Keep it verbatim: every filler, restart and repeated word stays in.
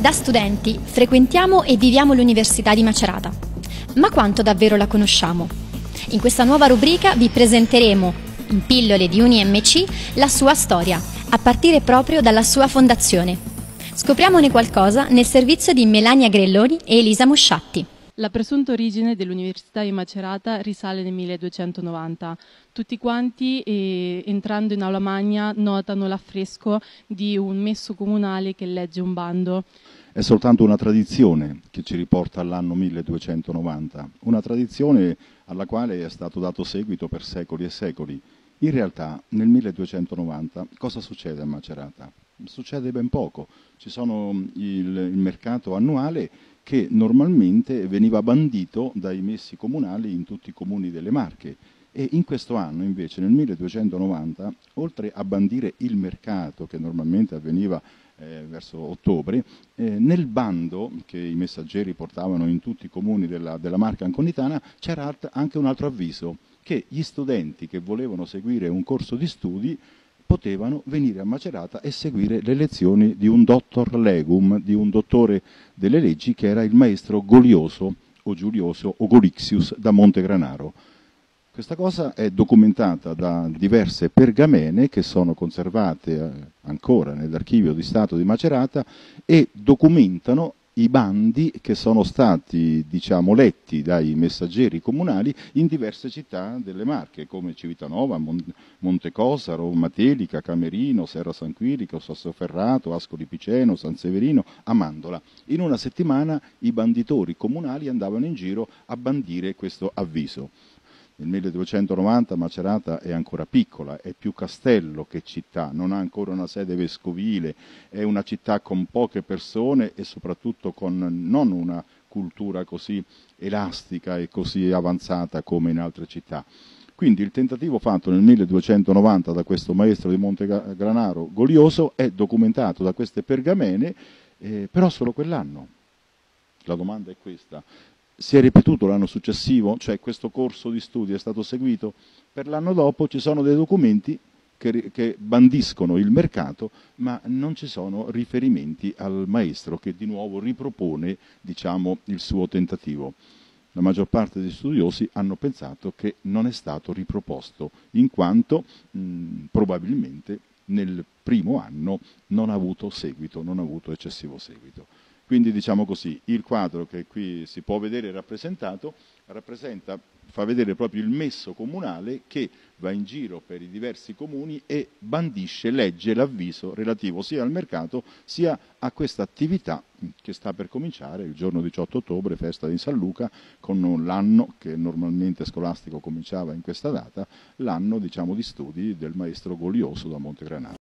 Da studenti frequentiamo e viviamo l'Università di Macerata. Ma quanto davvero la conosciamo? In questa nuova rubrica vi presenteremo, in pillole di Uni M C, la sua storia, a partire proprio dalla sua fondazione. Scopriamone qualcosa nel servizio di Melania Grelloni e Elisa Musciatti. La presunta origine dell'Università di Macerata risale nel milleduecentonovanta. Tutti quanti, eh, entrando in aula magna, notano l'affresco di un messo comunale che legge un bando. È soltanto una tradizione che ci riporta all'anno milleduecentonovanta, una tradizione alla quale è stato dato seguito per secoli e secoli. In realtà nel milleduecentonovanta cosa succede a Macerata? Succede ben poco. Ci sono il, il mercato annuale che normalmente veniva bandito dai messi comunali in tutti i comuni delle Marche. E in questo anno invece, nel milleduecentonovanta, oltre a bandire il mercato che normalmente avveniva eh, verso ottobre, eh, nel bando che i messaggeri portavano in tutti i comuni della, della Marca anconitana c'era anche un altro avviso, che gli studenti che volevano seguire un corso di studi potevano venire a Macerata e seguire le lezioni di un doctor legum, di un dottore delle leggi che era il maestro Golioso o Giulioso o Golixius da Montegranaro. Questa cosa è documentata da diverse pergamene che sono conservate ancora nell'archivio di Stato di Macerata e documentano i bandi che sono stati, diciamo, letti dai messaggeri comunali in diverse città delle Marche, come Civitanova, Montecosaro, Matelica, Camerino, Serra San Quirico, Sassoferrato, Ascoli Piceno, San Severino, Amandola. In una settimana i banditori comunali andavano in giro a bandire questo avviso. Nel milleduecentonovanta Macerata è ancora piccola, è più castello che città, non ha ancora una sede vescovile, è una città con poche persone e soprattutto con non una cultura così elastica e così avanzata come in altre città. Quindi il tentativo fatto nel milleduecentonovanta da questo maestro di Montegranaro Golioso è documentato da queste pergamene, eh, però solo quell'anno. La domanda è questa. Si è ripetuto l'anno successivo, cioè questo corso di studi è stato seguito, per l'anno dopo ci sono dei documenti che, che bandiscono il mercato, ma non ci sono riferimenti al maestro che di nuovo ripropone, diciamo, il suo tentativo. La maggior parte degli studiosi hanno pensato che non è stato riproposto, in quanto mh, probabilmente nel primo anno non ha avuto seguito, non ha avuto eccessivo seguito. Quindi diciamo così, il quadro che qui si può vedere rappresentato, rappresenta, fa vedere proprio il messo comunale che va in giro per i diversi comuni e bandisce, legge l'avviso relativo sia al mercato sia a questa attività che sta per cominciare il giorno diciotto ottobre, festa di San Luca, con l'anno che normalmente scolastico cominciava in questa data, l'anno, diciamo, di studi del maestro Golioso da Montegranaro.